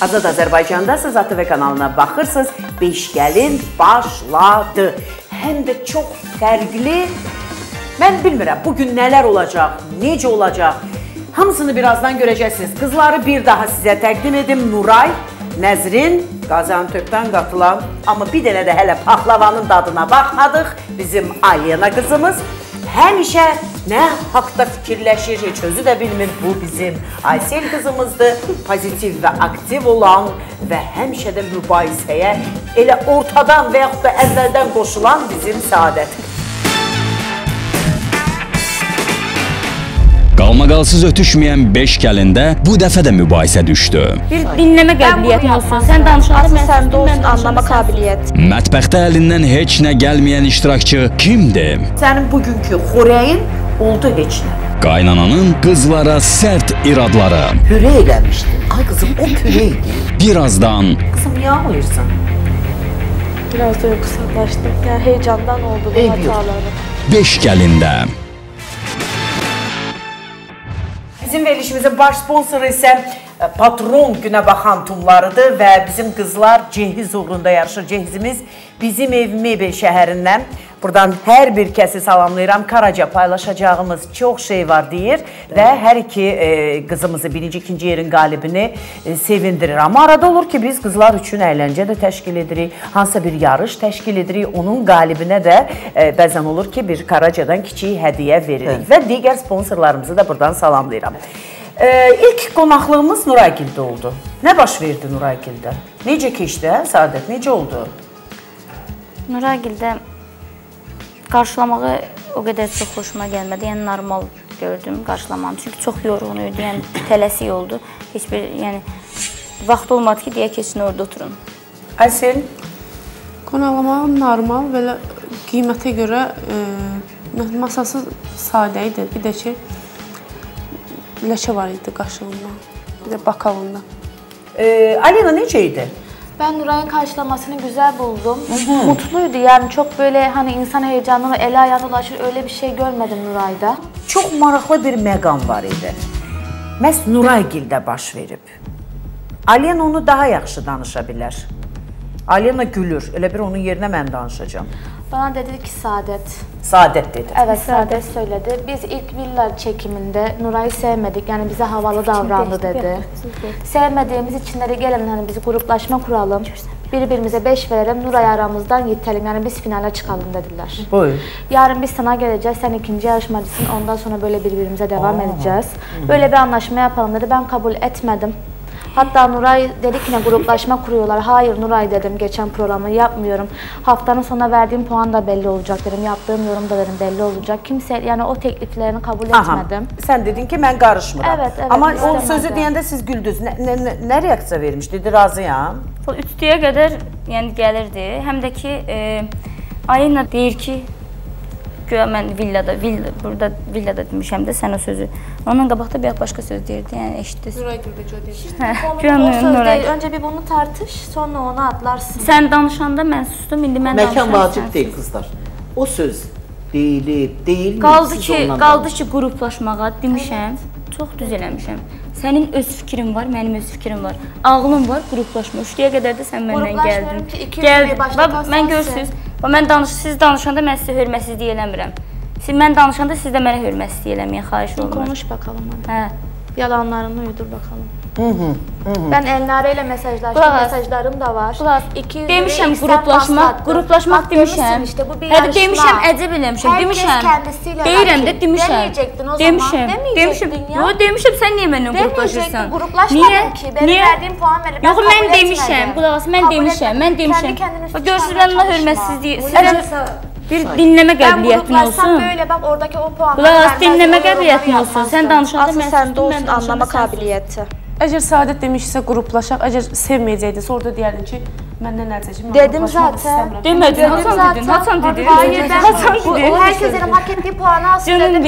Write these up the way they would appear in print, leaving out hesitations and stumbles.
Azad Azərbaycandasınız, ATV kanalına baxırsınız. Beş gəlin başladı. Həm də çox fərqli. Mən bilmirəm, bugün nələr olacaq, necə olacaq. Hamısını birazdan görəcəksiniz. Qızları bir daha sizə təqdim edim. Nuray, Nəzrin, Qaziantepdən qatılan, amma bir dənə də hələ pahlavanın dadına baxmadıq. Bizim Alena qızımız həmişə nə haqda fikirləşir, heç özü də bilmir. Bu bizim Aysel qızımızdır. Pozitiv və aktiv olan və həmişə də mübahisəyə elə ortadan və yaxud da əvvəldən qoşulan bizim Səadət. Qalmaqalsız ötüşməyən 5 gəlində bu dəfə də mübahisə düşdü. Bir dinləmə qabiliyyətin olsun. Sən danışanda səndə olsun anlama qabiliyyət. Mətbəxdə əlindən heç nə gəlməyən iştirakçı kimdir? Sənin bugünkü xörəyin oldu heç nə. Qaynananın qızlara sərt iradları. Püre eləmişdi. Ay qızım, o püre idi. Birazdan. Qızım, niyə ağlayırsan? Biraz da qısalaşdım. Yəni heyecandan oldu bu hataları. 5 gəlində. Bizim verilişimizin baş sponsoru isə Patron Günə Baxan Tumlarıdır və bizim qızlar cehiz uğrunda yarışır. Cehizimiz bizim ev Mebel şəhərindən. Buradan hər bir kəsi salamlayıram. Karaca paylaşacağımız çox şey var deyir və hər iki qızımızı birinci, ikinci yerin qalibini sevindirir. Amma arada olur ki, biz qızlar üçün əyləncə də təşkil edirik, hansısa bir yarış təşkil edirik. Onun qalibinə də bəzən olur ki, bir Karacadan kiçik hədiyyə veririk və digər sponsorlarımızı da buradan salamlayıram. İlk qonaqlığımız Nuraygildə oldu. Nə baş verdi Nuraygildə? Necə keçdi, Səadət? Necə oldu? Nuraygildə qarşılamağı o qədər çox xoşuma gəlmədi. Yəni normal gördüm qarşılamanı. Çünki çox yorğun idi, yəni tələsik oldu. Heç bir, yəni vaxt olmadı ki, deyə keçin orada oturun. Aysel? Qonaqlamağı normal, belə qiymətə görə masası sadə idi. Bir də ki, ləkə var idi qaşığında, bir də bakalında. Alena necə idi? Ben Nuray'ın karşılamasını güzel buldum. Mutluydu yani, çok böyle hani insan heyecanlı, eli ayağına dolaşır, öyle bir şey görmedim Nuray'da. Çox maraqlı bir məqam var idi. Məhz Nuraygildə baş verib. Alena onu daha yaxşı danışa bilər. Alena gülür, elə bir onun yerinə mən danışacağım. Bana dedi ki Saadet. Saadet dedi. Evet, Saadet söyledi. Biz ilk villa çekiminde Nuray'ı sevmedik. Yani bize havalı davrandı dedi. Sevmediğimiz için de gelin hani biz gruplaşma kuralım. Birbirimize 5 verelim, Nuray'ı aramızdan yitelim. Yani biz finale çıkalım dediler. Buyur. Yarın biz sana geleceğiz. Sen ikinci yarışmacısın. Ondan sonra böyle birbirimize devam edeceğiz. Böyle bir anlaşma yapalım dedi. Ben kabul etmedim. Hatta Nuray dedi ki ne gruplaşma kuruyorlar. Hayır Nuray dedim, geçen programı yapmıyorum. Haftanın sonuna verdiğim puan da belli olacak dedim. Yaptığım yorum da dedim belli olacak. Kimse yani o tekliflerini kabul etmedim. Sen dedin ki ben karışmıram. Evet, Ama istemedi. o sözü deyəndə siz güldünüz. Ne reaksiya vermiş? Dedi razıyam. O ütüyə qədər yəni gəlirdi. Həm də ki Alena deyir ki, güya mən burada villada demişəm də sən o sözü. Ondan qabaqda bir başqa söz deyirdi, yəni eşitdiniz. Nuraygildə deyir. O söz değil. Önce bir bunu tartış, sonra onu atlarsın. Sən danışanda mən sustum, indi mən danışıram. Məkan vacib deyil qızlar. O söz deyilib, deyilmir. Qaldı ki, qruplaşmağa demişəm, çox düz eləmişəm. Sənin öz fikrin var, mənim öz fikrim var. Ağlım var, qruplaşma. Üçlüyə qədər də sən məndən gəldin. Mən görürsünüz. Siz danışanda mən sizə hörmətsizlik eləmirəm. Mən danışanda siz də mənə hörmətsizlik eləməyə xahiş olunur. Konuş bakalım hadi. Hə. Yalanlarını uydur bakalım. Ben Elnare ile mesajlaştım. Mesajlarım da var. Demişəm qruplaşmaq demişəm. İşte bu bir yarışma. Demişəm, əcəb eləmişəm. Demişəm. Deyirəm də demişəm. Demeyecektin o zaman. Demeyecektin ya. Demişəm, sən niyə mənlə qruplaşırsan? Gruplaşmadın ki. Benim verdiğim puan verir. Yox, mən demişəm. Qulaq as, mən demişəm. Görürsünüz, mən ona hörmətsizlik. Bir dinləmə qabiliyyətin olsun. Böyle bak oradaki o puanları. Qulaq as, dinləmə qabiliyyətin olsun. Sən danışanda mən səndə olsun anlama qabiliyyəti. Əgər Səadət demişsə qruplaşaq, əgər sevməyəcəkdisə orada deyərdin ki, məndən əlcəcəm. Dedim zaten. Demədin, Hasan dedin. Hayır, ben herkesin hak ettiği puanı alsın dedim.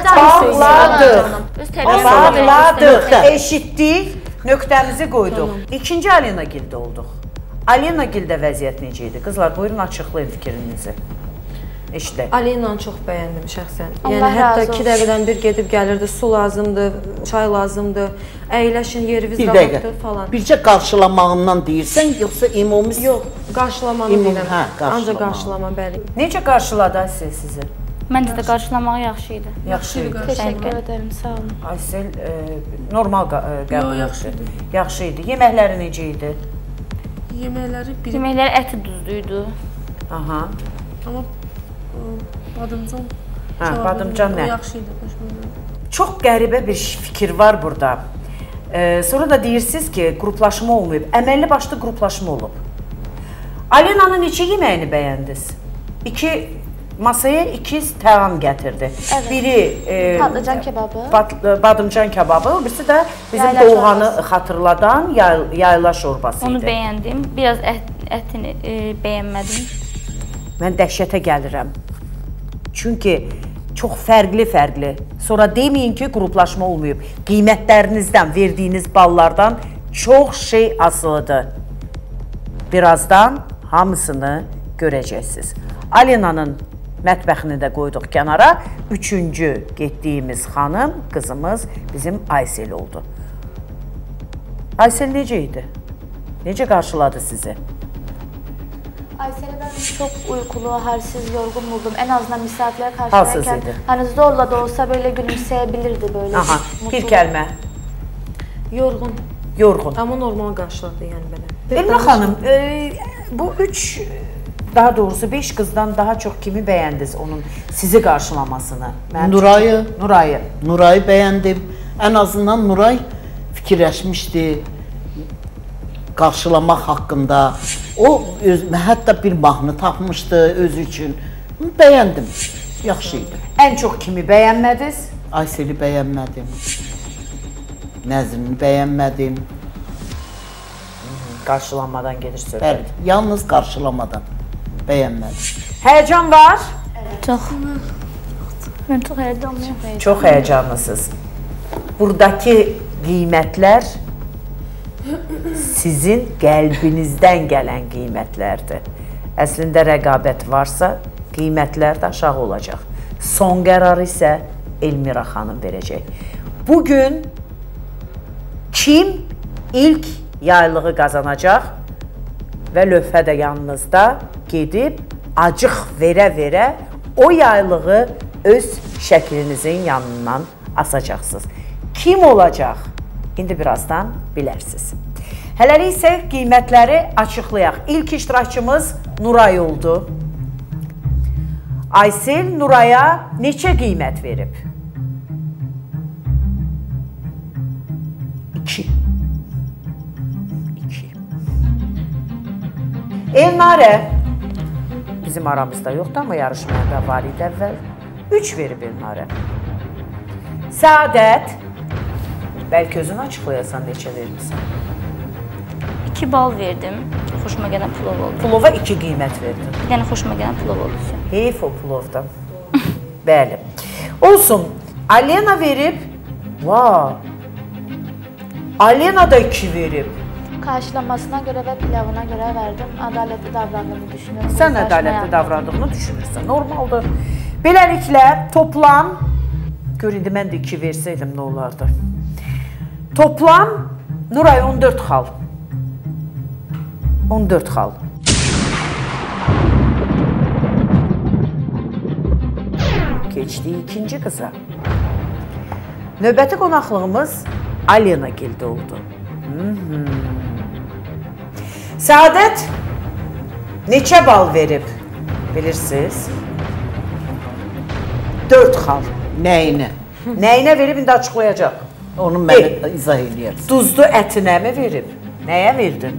Bağladık, eşitdik, nöqtəmizi qoyduq. İkinci Alena Gildə olduq. Alena Gildə vəziyyət necə idi? Qızlar, buyurun açıqlayın fikrinizi. eşdə. Alenanı çox bəyəndim şəxsən. Allah Yəni hətta razı 2 olsun. dəqiqədən bir gedib gəlirdi, su lazımdır, çay lazımdır, əyləşin, yeriniz Bir rahatdır dəqiqə. falan. Bircə qarşılamağından deyirsən, yoxsa ümumi? Yox, qarşılamanı deyirəm. Hə, qarşılama. Ancaq qarşılama, bəli. Necə qarşıladı Aysel sizi? Məncə də qarşılamağı yaxşı idi. Yaxşı idi. Təşəkkür edirəm, sağ olun. Aysel normal qəbul yaxşı etdi. Yaxşı idi. Yeməkləri necə idi? Yeməkləri biri, Yeməkləri əti duzluydu. Aha. amma badımcan. Hə, badımcan nə? O yaxşı idi, xoşuma gəldi. Çox qəribə bir fikir var burada. Sonra da deyirsiniz ki, qruplaşma olmayıb. Əməlli başlı qruplaşma olub. Alenanın neçə yeməyini bəyəndiniz? Masaya 2 təam gətirdi. Evet. Biri Patlıcan kebabı. Badımcan kebabı, birisi də bizim Yayla Doğanı şorbası. xatırladan yayla şorbası Onu idi. bəyəndim. Biraz ətini bəyənmədim. Mən dəhşətə gəlirəm. Çünki çox fərqli. Sonra deməyin ki, qruplaşma olmayıb. Qiymətlərinizdən, verdiyiniz ballardan çox şey asılıdır. Birazdan hamısını görəcəksiniz. Alenanın mətbəxini də qoyduq kənara. Üçüncü getdiyimiz xanım, qızımız bizim Aysel oldu. Aysel necə idi? Necə qarşıladı sizi? Aysel'e ben çok uykulu, halsiz, yorgun buldum. En azından misafirler Halsız karşılarken idi. hani zorla da olsa böyle gülümseyebilirdi böyle. Aha, mutlu. bir kəlmə. Yorğun, Yorğun. amma normal qarşıladı yəni belə. Elmə xanım, bu daha doğrusu 5 qızdan daha çox kimi bəyəndiniz onun sizi qarşılamasını? Nurayı bəyəndim. Ən azından Nuray fikirləşmişdi qarşılamaq haqqında. O hətta bir mahnı tapmışdı özü üçün. Bəyəndim. Yaxşı idi. Ən çox kimi bəyənmədiniz? Ayseli bəyənmədim. Nəzrini bəyənmədim. Qarşılanmadan gedir söhbət. Bəli, yalnız qarşılamadan bəyənmədim. Həyəcan var? Çox. Mən çox həyəcanlıyam. Çox həyəcanlısınız. Buradakı qiymətlər sizin qəlbinizdən gələn qiymətlərdir. Əslində rəqabət varsa, qiymətlər də aşağı olacaq. Son qərarı isə Elmira xanım verəcək. Bugün kim ilk yaylığı qazanacaq və lövhə də yanınızda gedib acıq verə-verə o yaylığı öz şəklinizin yanından asacaqsınız. Kim olacaq? İndi birazdan bilərsiniz. Hələlik isə qiymətləri açıqlayaq. İlk iştirakçımız Nuray oldu. Aysel Nuraya neçə qiymət verib? 2. Elnarə bizim aramızda yoxdur, amma yarışmaya da var idi əvvəl. 3 verib Elnarə. Səadət, bəlkə özünü açıqlayasan neçə vermişsən? 2 bal verdim. Xoşuma gələn plov oldu. Plova 2 qiymət verdin. Bir dənə xoşuma gələn plov oldu. Heyf o plovdan. Bəli. Olsun. Alena verib. Vay. Alena da 2 verib. Karşılamasına göre ve pilavına göre verdim. Adaletli davrandığımı düşünüyorum. Sən Uzlaşma ədalətli yapmadım. davrandığını düşünürsən. Normaldır. Beləliklə toplam, gör indi mən də 2 versəydim nə olardı? Toplam Nuray 14 xal. 14 xal. Keçdik ikinci qıza. Növbəti qonaqlığımız Alena Gildə oldu. Səadət neçə bal verib? Bilirsiniz? 4 xal. Nəyinə? Nəyinə verib, indi açıqlayacaq. Onu mənə izah eləyərsən. Duzlu ətinə mi verib? Nəyə verdin?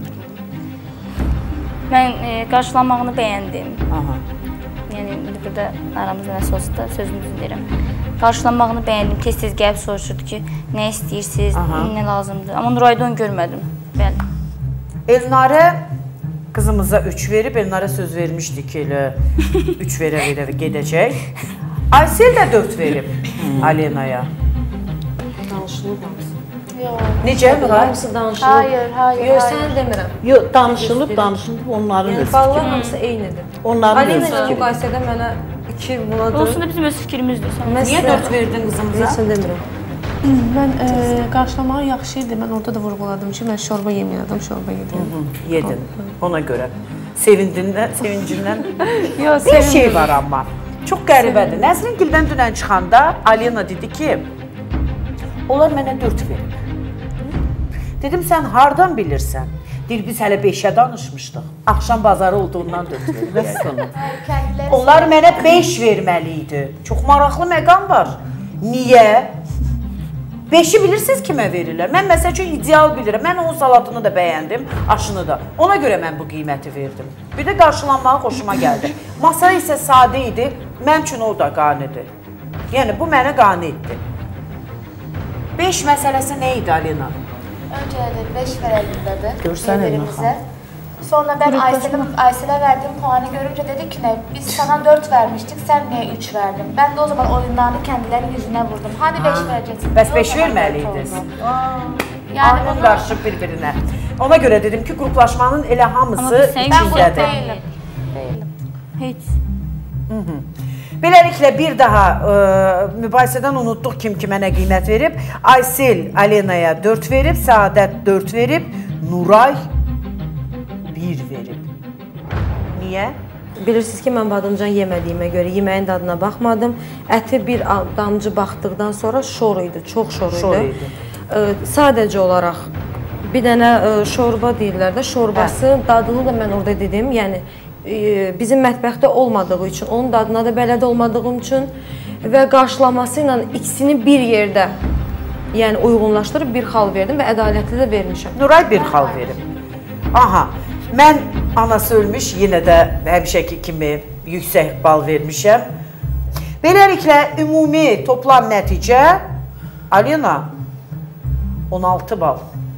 Mən qarşılanmağını bəyəndim. Aha. Yəni indi burada aramızda nəsə olsa da sözünüzü deyirəm. Qarşılanmağını bəyəndim. Tez-tez gəlib soruşurdu ki, nə istəyirsiniz, nə lazımdır. Amma Nurayda onu görmədim. Bəli. Elnarə qızımıza 3 verib, Elnarə söz vermişdi ki, elə 3 verə-verə gedəcək. Aysel də 4 verib Alenaya. Danışılır hamısı. Necə Nuray? Hamısı danışılır. Hayır. Yox, sən demirəm. Yox, danışılıb onların öz Yəni ballar fikri. hamısı eynidir. Onların öz Alena ilə fikri. müqayisədə mənə fikir bunadır. Olsun da bizim öz fikrimizdir. Niyə 4 verdin qızımıza? Heç nə demirəm. Mən qarşılamağı yaxşı idi. Mən orada da vurğuladım ki, mən şorba yeməyədim, şorba yedim. Yedin, ona görə. Sevincindən. Yox, Bir şey var amma. Çox qəribədir. Nəzrin Gildən dünən çıxanda Alena dedi ki, onlar mənə 4 verib. Dedim, sən hardan bilirsən? Deyir, biz hələ 5-ə danışmışdıq. Axşam bazarı olduğundan 4 verib. Onlar mənə 5 verməli idi. Çox maraqlı məqam var. Niyə? 5-i bilirsiniz kimə verirlər? Mən məsəl üçün ideal bilirəm. Mən onun salatını da bəyəndim, aşını da. Ona görə mən bu qiyməti verdim. Bir də qarşılanmağı xoşuma gəldi. Masa isə sadə idi, mənim üçün o da qanidir. Yəni, bu mənə qani etdi. 5 məsələsi nə idi, Alena? Öncə 5 verəldim dedi. Görsən birbirimizə. Sonra ben Aysel'e verdiğim puanı görünce dedi ki ne, biz sana 4 vermiştik, sen niye 3 verdin? Ben de o zaman oyunlarını kendilerinin yüzüne vurdum. Hani 5 vereceksin? Bəs 5 verməliydiniz. Yani Anın qarışıb bir-birinə. Ona görə dedim ki, qruplaşmanın elə hamısı Ben içindədir. değilim. Heç. Beləliklə bir daha mübahisədən unutduq kim kimə nə qiymət verib. Aysel Alenaya 4 verib, Səadət 4 verib, Nuray 1 verib. Niyə? Bilirsiniz ki, mən badımcan yemədiyimə görə yeməyin dadına baxmadım. Əti bir damcı baxdıqdan sonra şor idi, çox şor idi. Sadəcə olaraq bir dənə şorba deyirlər də, şorbası dadını da mən orada dedim. Yəni bizim mətbəxdə olmadığı üçün, onun dadına da bələd olmadığım üçün və qarşılaması ilə ikisini bir yerdə yəni uyğunlaşdırıb bir xal verdim və ədalətli də vermişəm. Nuray 1 xal verib. Aha, mən anası ölmüş, yenə də həmişəki kimi yüksək bal vermişəm. Beləliklə, ümumi toplam nəticə Alena 16 bal.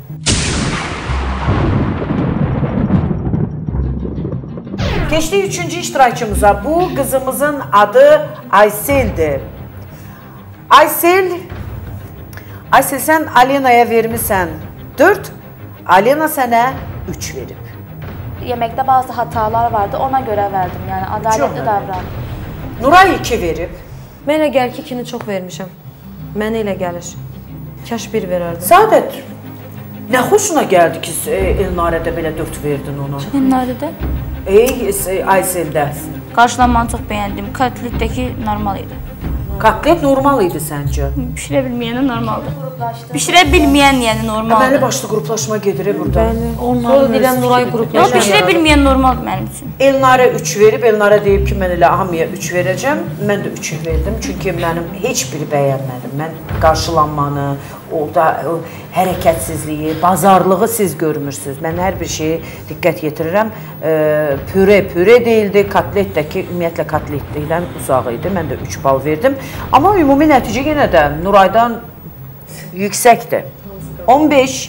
Keçdik 3-cü iştirakçımıza. Bu qızımızın adı Aysel'dir. Aysel, sən Alenaya vermişsən 4, Alena sənə 3 verib. Yemekte bazı hatalar vardı, ona göre verdim. Yani adaletli davrandım. Nuray 2 verib. Mən elə gəlir ki, 2-ni çox vermişəm. Mənə elə gəlir. Kaş 1 verərdim. Səadət, nə xoşuna gəldi ki, Elnarədə belə 4 verdin ona? Elnarədə? Aysel'də. Qarşılanmanı çox bəyəndim. Kotletdəki normal idi. Kotlet normal idi səncə? Bişirə bilməyənə normaldır. Bişirə bilməyən yəni normaldır. Bəli, başlı qruplaşma gedir burada. Sonra deyilən Nuray qruplaşma. Yox, bişirə bilməyən normaldır mənim üçün. Elnarə 3 verib, Elnarə deyib ki, mən elə hamıya 3 verəcəm. Mən də 3 verdim, çünki mənim heç biri bəyənmədim. Mən qarşılanmanı, orada hərəkətsizliyi, bazarlığı siz görmürsünüz. Mən hər bir şeyi diqqət yetirirəm. Püre deyildi, kotlet də ki, ümumiyyətlə kotletlikdən uzaq idi. Mən də 3 bal verdim. Amma ümumi nəticə yenə də Nuraydan yüksəkdir. 15.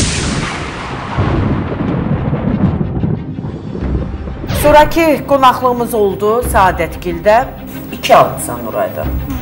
Sonraki qonaqlığımız oldu Səadətgildə. 2 almışsan Nurayda.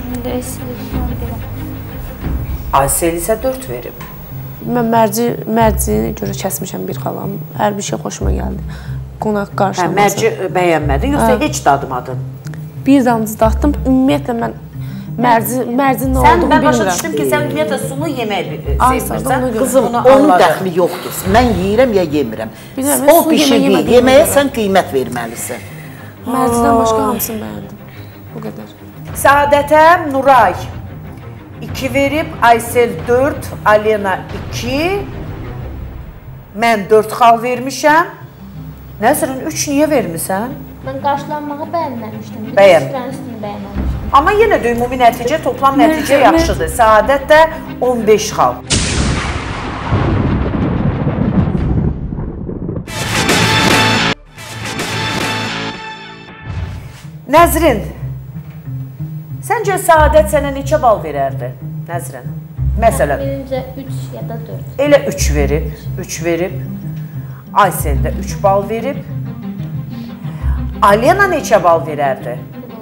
Aysel isə 4 verib. Mən mərcini görə kəsmişəm bir xalam. Hər bir şey xoşuma gəldi. Qonaq qarşılaması. Mərci bəyənmədin, yoxsa heç dadmadın? Bir damcı daddım. Ümumiyyətlə mən mərcin nə olduğunu bilmirəm. Mən başa düşdüm ki, sən ümumiyyətlə sulu yemək sevmirsən. Qızım, onun dəxli yoxdur. Mən yeyirəm ya yemirəm. O bişirdi, yeməyə sən qiymət verməlisən. Mərcidən başqa hamısını bəyəndim. O qədər. Səadətə Nuray 2 verib, Aysel 4, Alena 2, mən 4 xal vermişəm. Nəzrin 3 niyə vermirsən? Ben qarşılanmağı bəyənməmişdim. Üstünü bəyənməmişdim. Amma yenə də ümumi nəticə, toplam nəticə yaxşıdır. Səadət də 15 xal. Nəzrin, səncə Səadət sənə neçə bal verərdi? Nəzrin, məsələn. Birinci 3 ya da 4. Elə 3 verib. Aysel də 3 bal verib. Alena neçə bal verərdi?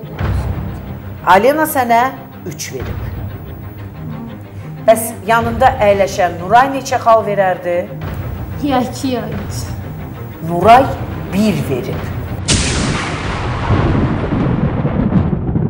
Alena sənə 3 verib. Bəs yanında əyləşən Nuray neçə xal verərdi? Ya 2 ya 3. Nuray 1 verib.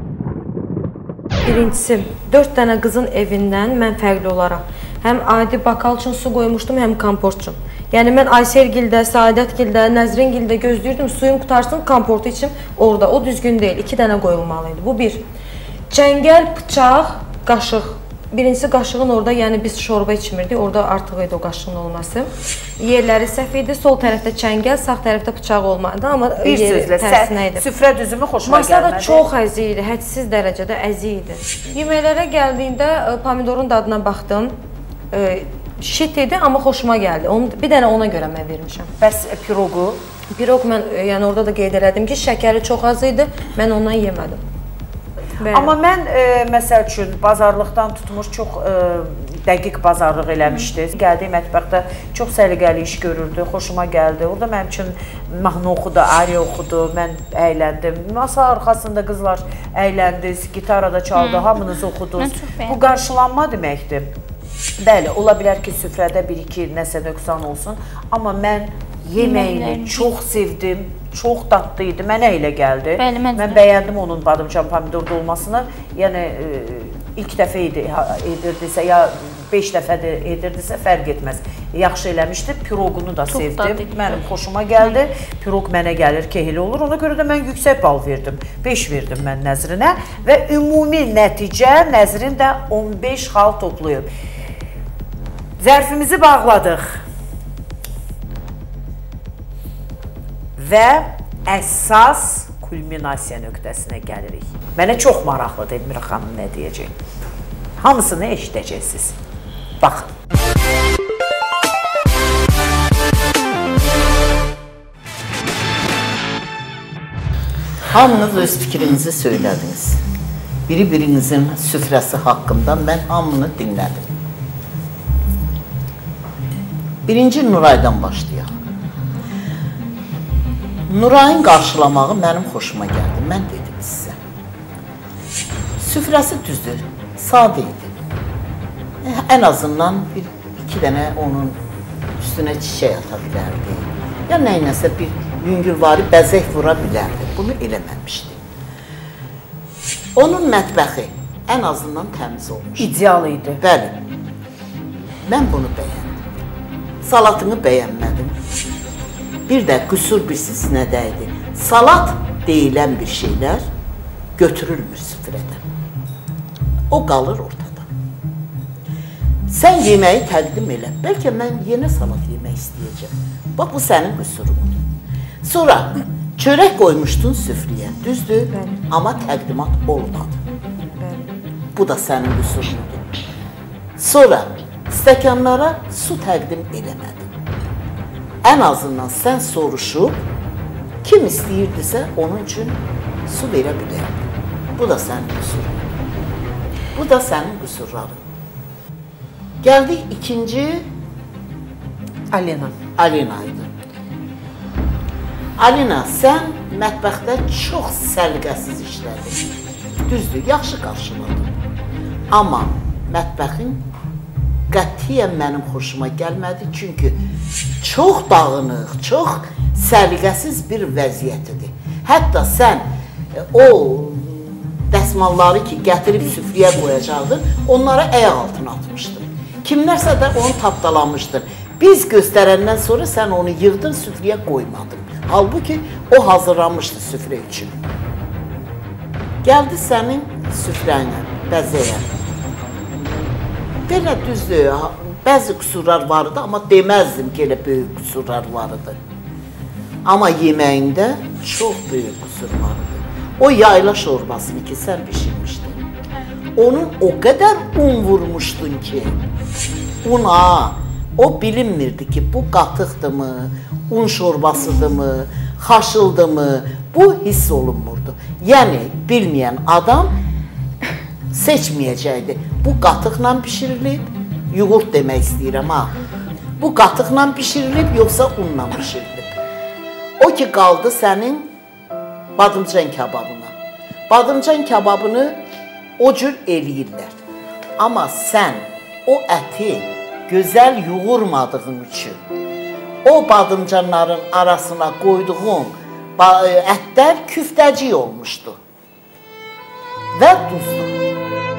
birincisi 4 dənə qızın evindən mən fərqli olaraq həm adi bakal üçün su qoymuşdum, həm komport üçün. Yəni mən Aysergildə, Saadətgildə, Nəzringildə gözləyirdim, suyum qutarsın, komportu içim orada. O düzgün deyil, 2 dənə qoyulmalıydı. Bu bir. Çəngəl, bıçaq, qaşıq. Birincisi qaşığın orada, yəni biz şorba içmirdik, orada artıq idi o qaşığın olması. Yerləri səhv idi, sol tərəfdə çəngəl, sağ tərəfdə bıçaq olmadı, amma bir sözlə, süfrə düzümü xoşuma gəlmədi. Masada çox əzi idi, hədsiz dərəcədə əzi idi. Yeməklərə gəldiyində pomidorun dadına baxdım. Şit idi, amma xoşuma gəldi. Bir dənə ona görə mən vermişəm. Bəs piroqu? Piroq mən, yəni orada da qeyd elədim ki, şəkəri çox az idi, mən ondan yemədim. Bəli. Amma mən, məsəl üçün, bazarlıqdan tutmuş, çox dəqiq bazarlıq eləmişdi. Gəldiyi mətbəxdə çox səliqəli iş görürdü, xoşuma gəldi. Orada mənim üçün mahnı oxudu, ariya oxudu, mən əyləndim. Masa arxasında qızlar əyləndi, gitarada çaldı, hamınız oxudunuz. Bu qarşılanma deməkdir. Bəli, ola bilər ki, süfrədə bir-iki nəsə nöqsan olsun, amma mən yeməyini çox sevdim, çox dadlı idi, mənə elə gəldi. Mən bəyəndim onun badımcan pomidor dolmasını, yəni ilk dəfə edirdisə, ya 5 dəfə də edirdisə, fərq etməz. Yaxşı eləmişdi, piroqunu da sevdim, mənim xoşuma gəldi. Piroq mənə gəlir ki, elə olur, ona görə də mən yüksək bal verdim, 5 verdim mən Nəzrinə və ümumi nəticə Nəzrin də 15 xal toplayıb. Zərfimizi bağladıq və əsas kulminasiya nöqtəsinə gəlirik. Mənə çox maraqlıdır Elmira xanım nə deyəcək. Hamısını eşidəcəksiniz. Baxın. Hamınız öz fikrinizi söylədiniz. Biri-birinizin süfrəsi haqqında mən hamını dinlədim. Birinci Nuraydan başlayaq. Nurayın qarşılamağı mənim xoşuma gəldi, mən dedim sizə. Süfrəsi düzdür, sadə idi. Ən azından iki dənə onun üstünə çiçək ata bilərdi. Ya nəynəsə bir yüngülvari bəzək vura bilərdi, bunu eləməmişdi. Onun mətbəxi ən azından təmiz olmuş. İdeal idi. Bəli, mən bunu bəyəndim. Salatını bəyənmədim. Bir də qüsur bilsiz nədəydi? Salat deyilən bir şeylər götürülmür süfrədən. O qalır ortada. Sən yeməyi təqdim elə. Bəlkə mən yenə salat yemək istəyəcəm. Bax, bu sənin qüsurundur. Sonra çörək qoymuşdun süfrəyə, düzdür? Amma təqdimat olmadı. Bu da sənin qüsurundur. Sonra stəkanlara su təqdim eləmədin. Ən azından sən soruşub, kim istəyirdisə onun üçün su verə bilərdi. Bu da sənin qüsurun. Bu da sənin qüsurların. Gəldik ikinci Alina idi. Alina, sən mətbəxdə çox səliqəsiz işlədin. Düzdür, yaxşı qarşıladın. Amma mətbəxin qətiyyən mənim xoşuma gəlmədi, çünki çox dağınıq, çox səliqəsiz bir vəziyyətidir. Hətta sən o dəsmalları ki, gətirib süfrəyə qoyacaqdın, onlara əyaq altına atmışdın. Kimlərsə də onu tapdalamışdır. Biz göstərəndən sonra sən onu yığdın, süfrəyə qoymadın. Halbuki o hazırlanmışdı süfrə üçün. Gəldi sənin süfrənə, bəzəyə. Belə düzdür, bəzi qüsurlar var idi, amma deməzdim ki, elə böyük qüsurlar var idi. Amma yeməyində çox böyük qüsur var idi. O yayla şorbasını ki, sən pişirmişdin. Onun o qədər un vurmuşdun ki, o bilinmirdi ki, bu qatıqdırmı, un şorbasıdırmı, xaşıldırmı, bu hiss olunmurdu. Yəni, bilməyən adam seçməyəcəkdi. Bu qatıqla pişirilib, yoğurt demək istəyirəm ha. Bu qatıqla pişirilib, yoxsa unla pişirilib. O ki, qaldı sənin badımcan kababına. Badımcan kababını o cür eləyirlər. Amma sən o əti gözəl yoğurmadığın üçün, o badımcanların arasına qoyduğun ətlər küftəcik olmuşdu və duzlu.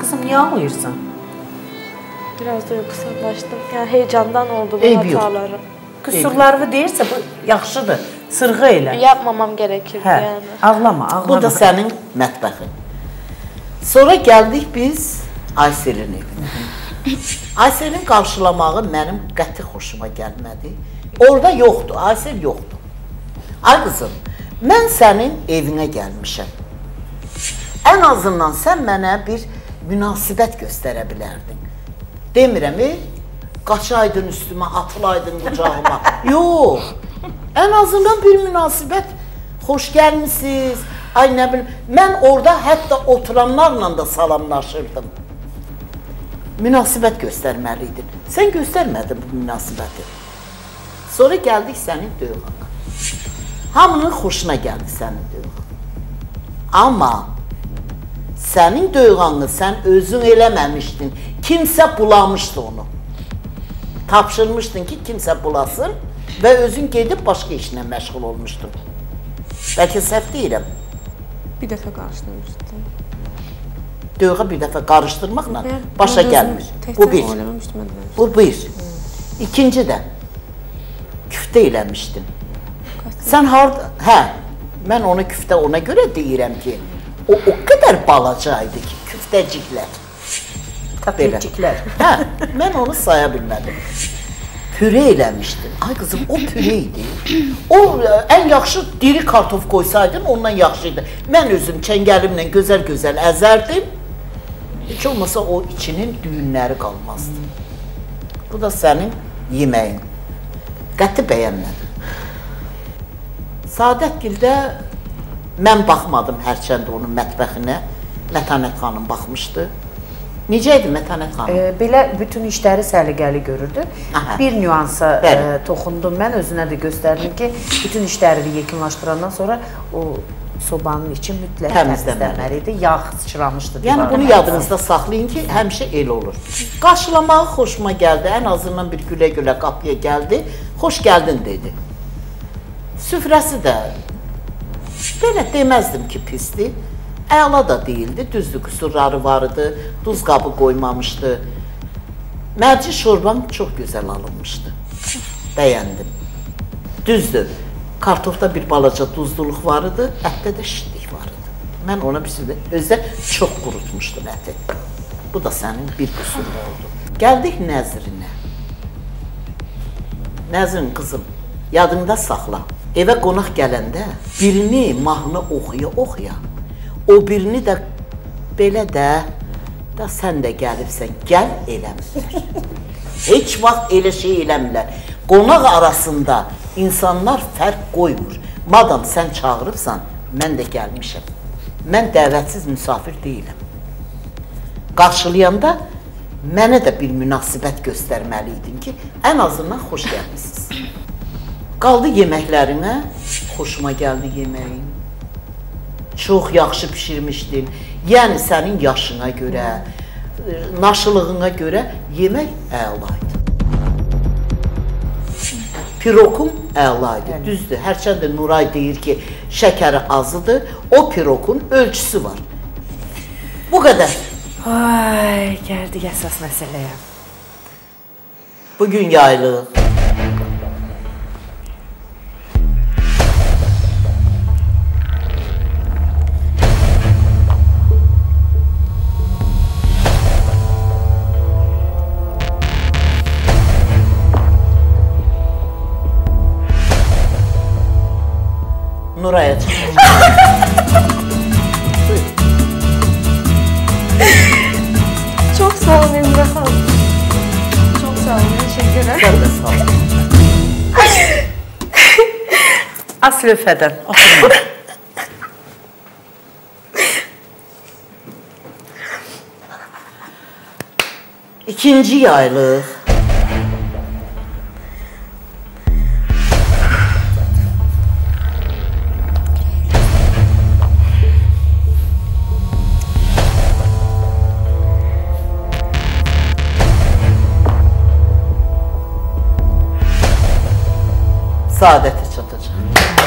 Qızım, niyə ağlayırsan? Biraz duygusuzlaşdım. Yəni heyecandan oldu bu Eybi yox. hatalarım. Qüsurlarını deyirsə, bu yaxşıdır. Sırğı elə. Yapmamam gerekirdi Hə, yani. ağlama, ağlama. Bu da sənin mətbəxin. Sonra gəldik biz Ayselin evinə. Ayselin qarşılamağı mənim qəti xoşuma gəlmədi. Orada yoxdur, Aysel yoxdur. Ay qızım, mən sənin evinə gəlmişəm. Ən azından sən mənə bir münasibət göstərə bilərdin. Demirəm, qaçaydın üstümə, atılaydın qucağıma. Yox, ən azından bir münasibət, xoş gəlmişsiniz. Ay nə bilim, mən orada hətta oturanlarla da salamlaşırdım. Münasibət göstərməliydin. Sən göstərmədin bu münasibəti. Sonra gəldik sənin döyğana. Hamının xoşuna gəldi sənin döyğan. Amma sənin döyğanını sən özün eləməmişdin. Kimsə bulamışdı onu. Tapşırmışdın ki, kimsə bulasın və özün gedib başqa işlə məşğul olmuşdun. Bəlkə səhv deyirəm. Bir dəfə qarışdırmışdım. Döyğa bir dəfə qarışdırmaqla başa gəlmir. Bu bir. Bu bir. İkinci də küftə eləmişdin. Sən harada? Hə, mən onu küftə ona görə deyirəm ki, o qədər balacaydı ki, küftəciklər. Katleciklər. Hə, mən onu saya bilmədim. Püre eləmişdin. Ay qızım, o püre idi. O, ən yaxşı diri kartof qoysaydın, ondan yaxşıydı. Mən özüm çəngəlimlə gözəl-gözəl əzərdim. Heç olmasa o içinin düyünləri qalmazdı. Bu da sənin yeməyin. Qəti bəyənmədim. Saadətgildə mən baxmadım hərçəndə onun mətbəxinə. Mətanət xanım baxmışdı. Necə idi Mətanət xanım? Belə bütün işləri səliqəli görürdü. Aha. Bir nüansa toxundum mən, özünə də göstərdim ki, bütün işləri yekunlaşdırandan sonra o sobanın için mütləq təmizləməliydi. Yağ sıçramışdı. Yəni bunu yadınızda saxlayın ki, həmişə elə olur. Qarşılamağı xoşuma gəldi. Ən azından bir gülə-gülə qapıya gəldi. Xoş gəldin dedi. Süfrəsi də belə deməzdim ki, pisdir. Əla da deyildi. Düzdür, qüsurları vardı. Duz qabı qoymamışdı. Mərci şorban çox gözəl alınmışdı. Bəyəndim. Düzdür. Kartofda bir balaca duzluluq var idi, ətdə də şitlik var idi. Mən ona bir sürü özdə çox qurutmuşdum əti. Bu da sənin bir qüsurun oldu. Gəldik Nəzrinə. Nəzrin qızım, yadında saxla. Evə qonaq gələndə birini mahnı oxuya-oxuya, o birini də belə də sən də gəlibsən, gəl eləmirlər. Heç vaxt elə şey eləmirlər. Qonaq arasında İnsanlar fərq qoymur. Madam sən çağırıbsan, mən də gəlmişəm. Mən dəvətsiz müsafir deyiləm. Qarşılayanda mənə də bir münasibət göstərməliydin ki, ən azından xoş gəlmişsiniz. Qaldı yeməklərinə, xoşuma gəldi yeməyin. Çox yaxşı pişirmişdin. Yəni sənin yaşına görə, naşılığına görə yemək əlaydı. Pirokum əlaydı, düzdür. Hərçəndə Nuray deyir ki, şəkəri azıdır, o pirokun ölçüsü var. Bu qədər. Ay, gəldik əsas məsələyə. Bugün yaylıq. Nuray'a çıkacağım. Buyur. Çok sağ olun Emre Hanım. Çok sağ olun, teşekkürler. Sen de sağ ol. As lütfeden, oturma. İkinci yaylıq. Saadətə çatacaq.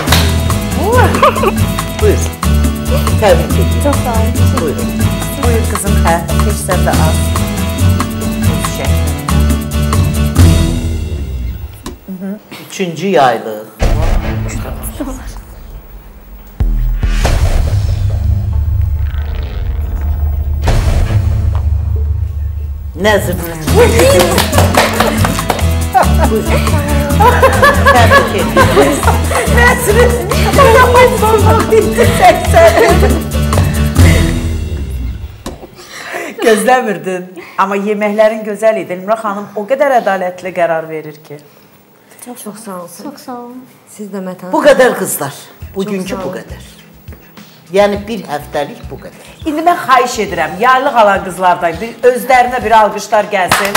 Buyur. Təbrik edirəm. Çok sağ olun. Buyurun. Buyur. qızım, hə, heç sən də az. Üçüncü yaylıq. Nəzir. Gözləmirdin. Amma yeməklərin gözəl idi. Elmira xanım o qədər ədalətli qərar verir ki. Çox sağ olsun. Çox sağ olun. Siz də Mətan. Bu qədər qızlar. Bugünkü bu qədər. Yəni bir həftəlik bu qədər. İndi mən xahiş edirəm, yaylıq alan qızlardan özlərinə bir alqışlar gəlsin.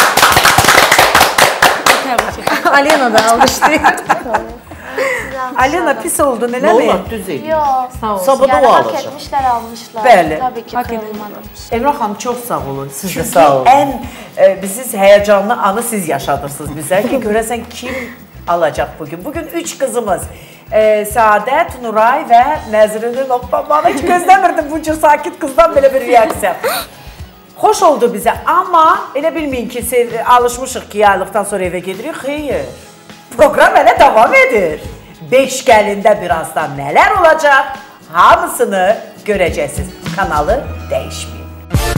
Alena da alqışlayır. Alena pis oldun, Nə eləmi? olar, düz edin. Yox. Sağ olsun. Sabada Yəni o hak alacaq. etmişlər, almışlar. Bəli. Tabii ki, kırılmadım. Elmira xanım, çox sağ olun. Siz Çünki də sağ olun. Ən siz həyəcanlı anı siz yaşadırsınız bizə ki, görəsən kim alacaq bugün. Bugün 3 qızımız. Səadət, Nuray və Nəzrin. Bana hiç gözləmirdim bu cür sakit qızdan belə bir reaksiya. Xoş oldu bizə, amma elə bilməyin ki, alışmışıq ki, yaylıqdan sonra evə gedirik. Xeyr, proqram hələ davam edir. 5 gəlində birazdan nələr olacaq, hamısını görəcəksiniz. Kanalı dəyişməyin.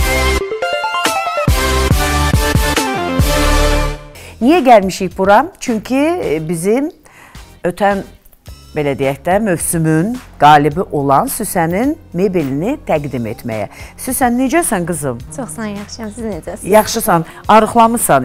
Niyə gəlmişik bura? Çünki bizim ötən, belə deyək də, mövsümün qalibi olan Süsənin mebelini təqdim etməyə. Süsən, necəsən qızım? Çox sağ yaxşıyam, siz necəsiniz? Yaxşısan, arıqlamısan.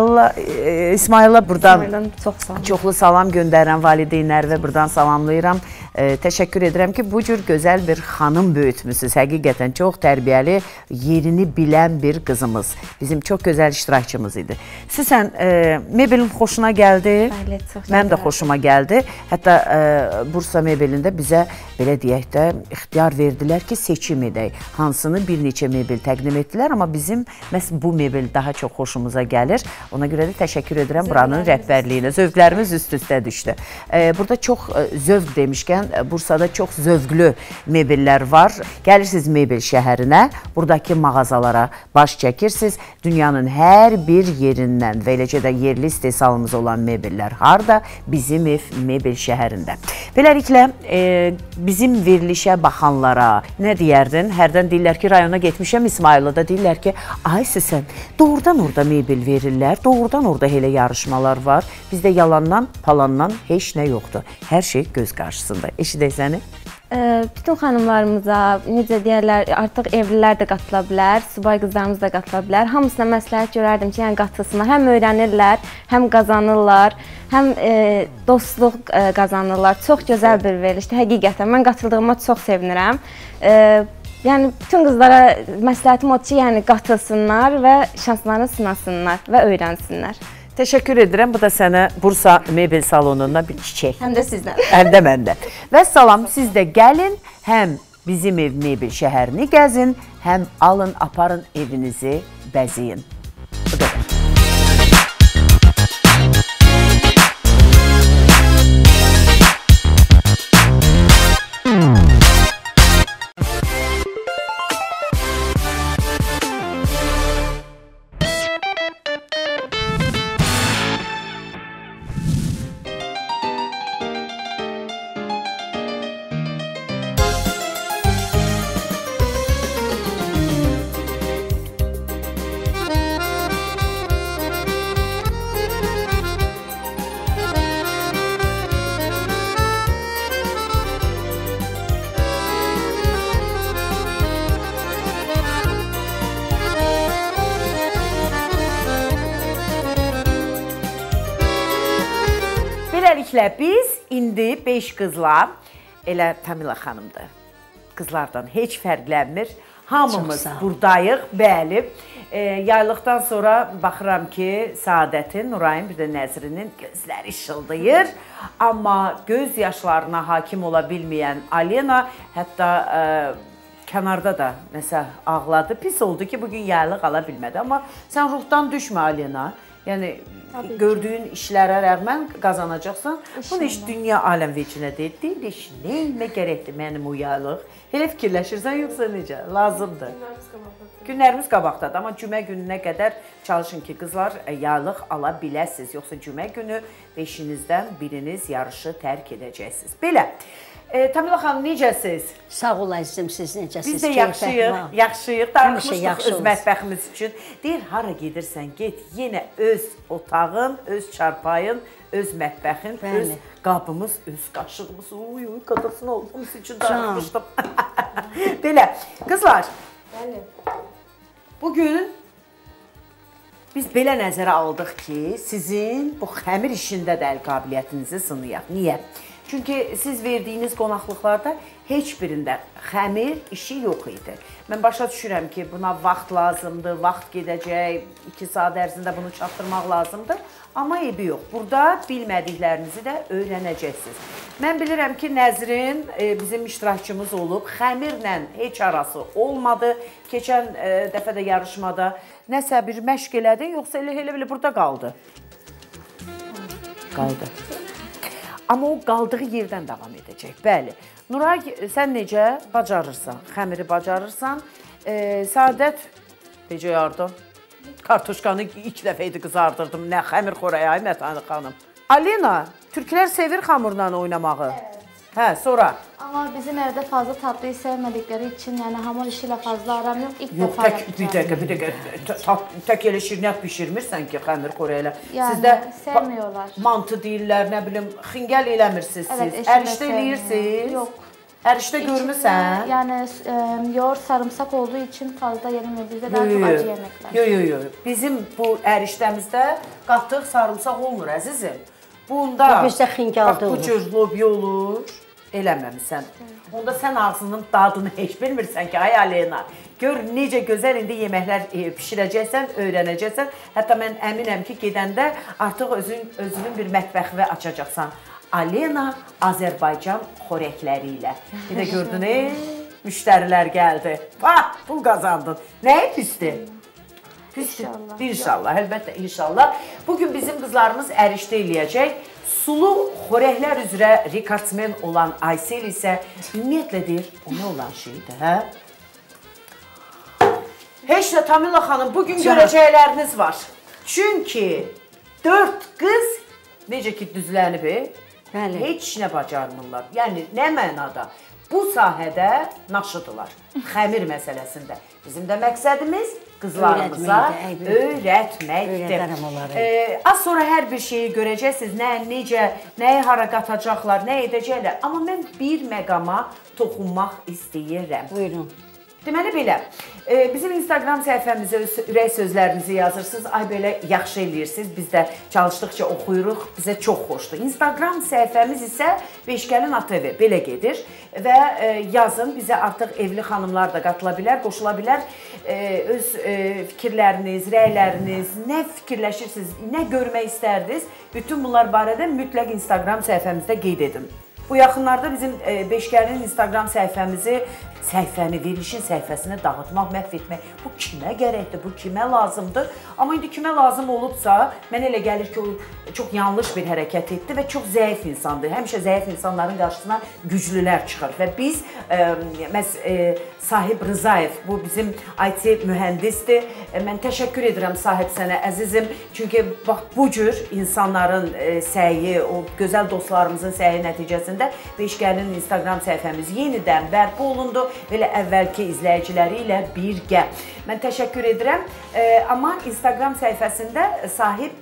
İsmaila buradan çoxlu salam göndərən valideynlərə buradan salamlayıram. Təşəkkür edirəm ki, bu cür gözəl bir xanım böyütmüsünüz. Həqiqətən çox tərbiyəli, yerini bilən bir qızımız. Bizim çox gözəl iştirakçımız idi. Süsən, mebelin xoşuna gəldi. Bəli, çox. Mənim də xoşuma gəldi. Hətta Bursa mebelində bizə, belə deyək də, ixtiyar verdilər ki, seçim edək. Hansını bir neçə mebel təqdim etdilər, amma bizim məhz bu mebel daha çox xoşumuza gəlir. Ona görə də təşəkkür edirəm buranın rəhbərliyinə. Zövqlərimiz üst-üstə düşdü. Burada çox zövq demişkən, Bursada çox zövqlü mebellər var. Gəlirsiniz mebel şəhərinə, buradakı mağazalara baş çəkirsiniz. Dünyanın hər bir yerindən və eləcə də yerli istehsalımız olan mebellər harda? Bizim ev mebel şəhərində. Beləliklə, bizim verilişə baxanlara nə deyərdin? Hərdən deyirlər ki, rayona getmişəm, İsmailada deyirlər ki, ay Süsən, doğrudan orada mebel verirlər, doğrudan orada elə yarışmalar var. Bizdə yalandan, palandan heç nə yoxdur. Hər şey göz qarşısında. Eşidək səni? Bütün xanımlarımıza, necə deyərlər, artıq evlilər də qatıla bilər, subay qızlarımız da qatıla bilər. Hamısına məsləhət görərdim ki, yəni qatılsınlar. Həm öyrənirlər, həm qazanırlar, həm dostluq qazanırlar. Çox gözəl bir verilişdir, həqiqətən. Mən qatıldığıma çox sevinirəm. Yəni, bütün qızlara məsləhətim odur ki, yəni qatılsınlar və şanslarını sınasınlar və öyrənsinlər. Təşəkkür edirəm. Bu da sənə Bursa mebel salonunda bir çiçək. Həm də sizdən. Həm də məndə. Və salam, siz də gəlin, həm bizim ev mebel şəhərini gəzin, həm alın, aparın evinizi bəziyin. Bu da. Beləliklə, biz indi 5 qızla, elə Tamila xanımdır, qızlardan heç fərqlənmir. Hamımız buradayıq, bəli. Yaylıqdan sonra baxıram ki, Səadətin, Nurayın, bir də Nəzrinin gözləri işıldayır. Amma göz yaşlarına hakim ola bilməyən Alena, hətta kənarda da nəsə ağladı. Pis oldu ki, bugün yaylıq ala bilmədi. Amma sən ruhdan düşmə, Alena. Yəni gördüyün işlərə rəğmən qazanacaqsan. Bunu heç dünya aləm vecinə deyil, heç nəyimə gərəkdir mənim o yaylıq. Elə fikirləşirsən yoxsa necə? Lazımdır. Günlərimiz qabaqdadır, amma cümə gününə qədər çalışın ki, qızlar yaylıq ala biləsiniz. Yoxsa cümə günü 5-inizdən biriniz yarışı tərk edəcəksiniz. Belə. Tamila xanım, necəsiz? Sağ ol əzizim, siz necəsiz? Biz də yaxşıyıq, darıxmışdıq öz mətbəximiz üçün. Deyir, hara gedirsən, get, yenə öz otağın, öz çarpayın, öz mətbəxin, öz qabımız, öz qaşığımız, qadasını olduğumuz üçün darıxmışdım. Belə, qızlar, bugün biz belə nəzərə aldıq ki, sizin bu xəmir işində də əl qabiliyyətinizi sınayaq. Niyə? Çünki siz verdiyiniz qonaqlıqlarda heç birində xəmir işi yox idi. Mən başa düşürəm ki, buna vaxt lazımdır, vaxt gedəcək, 2 saat ərzində bunu çatdırmaq lazımdır. Amma eybi yox. Burada bilmədiklərinizi də öyrənəcəksiniz. Mən bilirəm ki, Nəzrin bizim iştirakçımız olub. Xəmirlə heç arası olmadı. Keçən dəfə də yarışmada nəsə bir məşq elədi, yoxsa elə burada qaldı. Qaldı. Amma o qaldığı yerdən davam edəcək. Bəli. Nuray, sən necə bacarırsan? Xəmiri bacarırsan. Səadət, necə yardım? Kartuşkanı 2 dəfə idi qızardırdım. Nə xəmir xorayay, Mətanı xanım. Alina, türklər sevir xamurla oynamağı. Evet. Hə, sonra? Amma bizim evdə fazla tatlıyı sevmədikləri üçün, yəni hamur işi ilə fazla aram yox. İlk dəfə yapacağım. Bir dəqiqə. Tək elə şirniyyat bişirmirsən ki, xəmir xorayla. Yəni, sevmiyorlar. Mantı deyirlər, nə bilim, xingəl eləmirsiniz siz. Ərişdə eləyirsiniz? Yox. Ərişdə görmüsən? Yəni, yoğurt, sarımsaq olduğu üçün fazla yenilmir. Bizdə daha çox acı yeməklər. Yox. Bizim bu ərişdəmizdə qatıq, sarımsaq olmur, əzizim. Bunda bizdə xingəldə olur. Bu cür lobya olur. Eləməmisən. Onda sən ağzının dadını heç bilmirsən ki, ay Alena, gör necə gözəl indi yeməklər pişirəcəksən, öyrənəcəksən. Hətta mən əminəm ki, gedəndə artıq özünün bir mətbəxini açacaqsan. Alena Azərbaycan xörəkləri ilə. Bir də gördün, müştərilər gəldi. Pul qazandın. Nəyi pisdir? İnşallah. İnşallah, əlbəttə inşallah. Bugün bizim qızlarımız ərişdə eləyəcək. Sulu xörəklər üzrə rekordsmen olan Aysel isə ümumiyyətlə deyir, o nə olan şeydir, hə? Heç də Tamila xanım, bugün görəcəkləriniz var. Çünki 4 qız, necə ki düzlənib, heç nə bacarmırlar. Yəni, nə mənada? Bu sahədə naşıdırlar, xəmir məsələsində. Bizim də məqsədimiz qızlarımıza öyrətməkdir. Az sonra hər bir şeyi görəcəksiniz, necə, nəyi hara qatacaqlar, nə edəcəklər. Amma mən bir məqama toxunmaq istəyirəm. Buyurun. Deməli belə, bizim Instagram səhifəmizə ürək sözlərinizi yazırsınız, ay belə yaxşı eləyirsiniz, biz də çalışdıqca oxuyuruq, bizə çox xoşdur. Instagram səhifəmiz isə Beşkəlin ATV, belə gedir və yazın, bizə artıq evli xanımlar da qatıla bilər, qoşula bilər, öz fikirləriniz, rəyləriniz, nə fikirləşirsiniz, nə görmək istərdiniz, bütün bunlar barədə mütləq Instagram səhifəmizdə qeyd edin. Bu yaxınlarda bizim Beşkəlin Instagram səhifəmizi, verilişin səhifəsini dağıtmaq, məhv etmək. Bu kimə gərəkdir, bu kimə lazımdır? Amma indi kimə lazım olubsa, mənə elə gəlir ki, o çox yanlış bir hərəkət etdi və çox zəif insandır. Həmişə zəif insanların qarşısına güclülər çıxır və biz, Sahib Rızayev, bu bizim IT mühəndisdir. Mən təşəkkür edirəm Sahib sənə, əzizim. Çünki bax, bu cür insanların səyi, o gözəl dostlarımızın səyi nəticəsində Beşkəlin Instagram səhifəmiz yenidən bərpa olundu. Belə əvvəlki izləyiciləri ilə birgə. Mən təşəkkür edirəm. Amma Instagram səhifəsində Sahib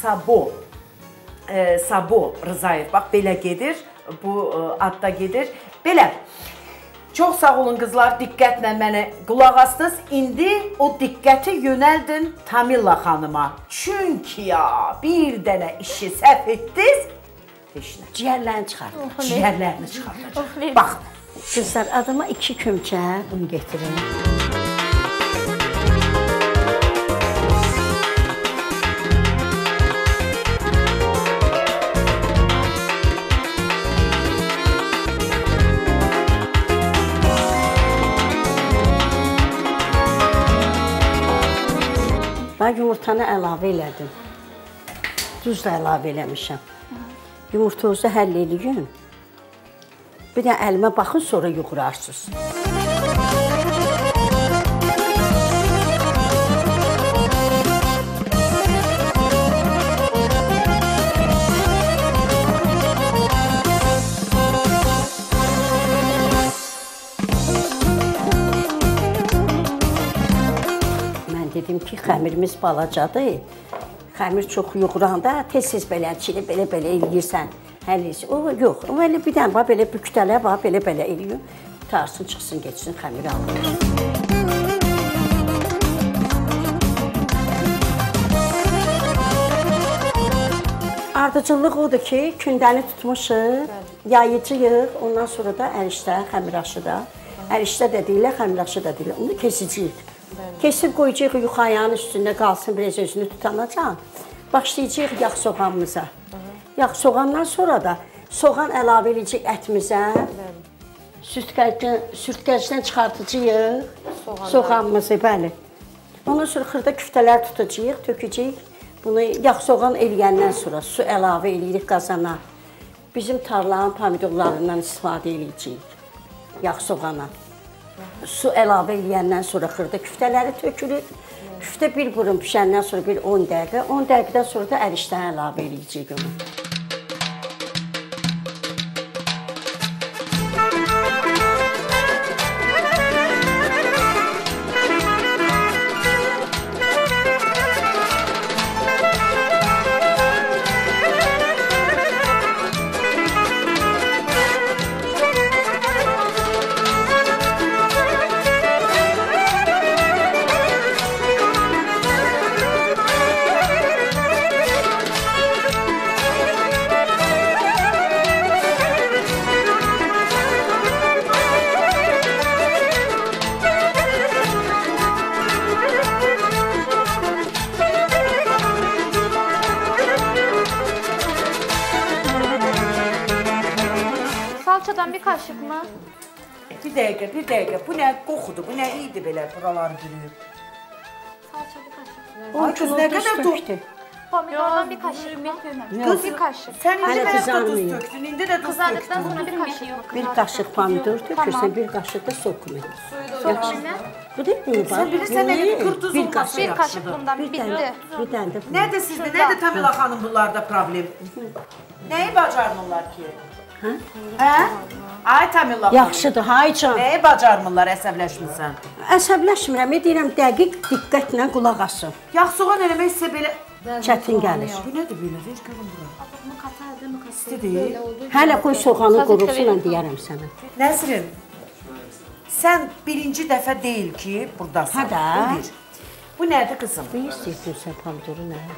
Sabo Rızayev, bax, belə gedir. Bu adda gedir. Belə. Çox sağ olun qızlar, diqqətlə mənə qulaq astınız. İndi o diqqəti yönəldin Tamila xanıma. Çünki bir dənə işi səhv etdiniz. Ciyərlərini çıxardın. Ciyərlərini çıxardın. Bax. Qızlar, adama 2 kömkə bunu getirin. Ben yumurtanı əlavə elədim. Duz da əlavə eləmişəm. Yumurtanızı həll eləyin. Bir də əlimə baxın, sonra yuğurarsınız. Dedim ki, xəmirimiz balacadır. Xəmir çox yoğuranda tez-tez belə çili belə eləyirsən. Həll eləyirsən. O, yox. O, elə bir dənə belə bükdələ, belə eləyir. Tarsın, çıxsın, geçsin, xəmiri alır. Ardıcıllıq odur ki, kündəni tutmuşuq, yayıcıyıq, ondan sonra da ərişdə, xəmiraşıda. Ərişdə də deyilə, xəmiraşı da deyilə. Onu kesiciyik. Kesib qoyacaq yuxayanın üstündə qalsın, biraz özünü tutanacaq. Başlayacaq yağ soğanımıza. Yağ soğandan sonra da soğan əlavə edəcək ətimizə. Sürtkəcdən çıxartacaq soğanımızı, bəli. Ondan sonra xırda küftələr tutacaq, tökəcək. Bunu yağ soğan eləyəndən sonra su əlavə edirik qazana. Bizim tarlanın pomidorlarından istifadə edəcəyik yağ soğana. Su əlavə eləyəndən sonra xırda küftələri tökülür. Küftə bir burun pişəndən sonra bir 10 dəqiqə. 10 dəqiqədən sonra da ərişdən əlavə eləyəcək onu. Salçadan bir kaşık mı? Bir dəqiqə. Bu nə qoxudur? Bu nə idi belə buraları bürüyüb? Salça bir kaşık. Ay kız, nə qədər döktü? Pomidordan bir kaşık mı? Kız, bir kaşık. Sən indi mənə tuz töktün, indi də tuz Kızardıktan töktün. sonra bir kaşık. Bir qaşıq pomidor tökürsən, bir qaşıq da sok mu? Bu deyil mi? Sən bilirsən nə qədər kır tuz olması Bir kaşık bundan bitti. Bir dənə də. Nədir sizdə, nədir Tamila xanım bunlarda problem? Nəyi bacarmırlar ki? Hə? Ay Tamila xanım. Yaxşıdır, haycan. Nəyi bacarmırlar, əsəbləşmirsən? Əsəbləşmirəm, deyirəm dəqiq diqqətlə qulaq asın. Yağ soğan eləmək sizə belə Çətin gəlir. Bu nədir belə? Ver görün bura. İstidir. Hələ qoy soğanı qurusun, deyərəm sənə. Nəzrin, sən birinci dəfə deyil ki, buradasın. Hə də. Bu bir. Bu nədir qızım? Bu istəyirsən sən pomidoru nə?